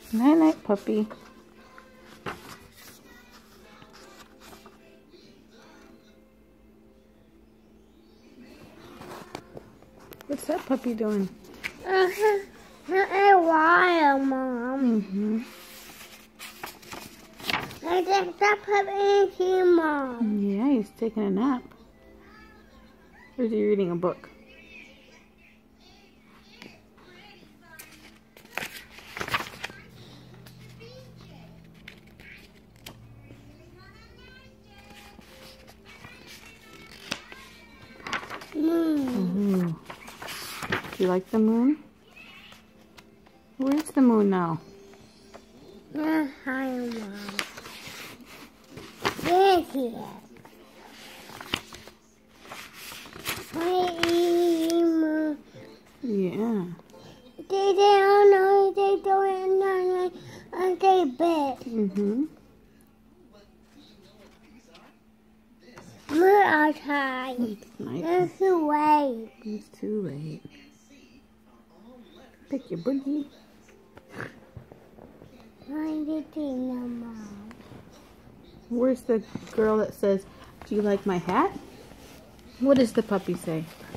Night night, puppy. What's that puppy doing? A while, Mom. Mm-hmm. I think that puppy is here, Mom. Yeah, he's taking a nap. Or is he reading a book? Moon. Ooh. Do you like the moon? Where's the moon now? Hi, Mom. They're here. Moon. Yeah. They don't know. They don't know. They bed. Mm-hmm. We're outside. It's night. It's too late. It's too late. Pick your boogie. I'm eating them, Mom. Where's the girl that says, "Do you like my hat?" What does the puppy say?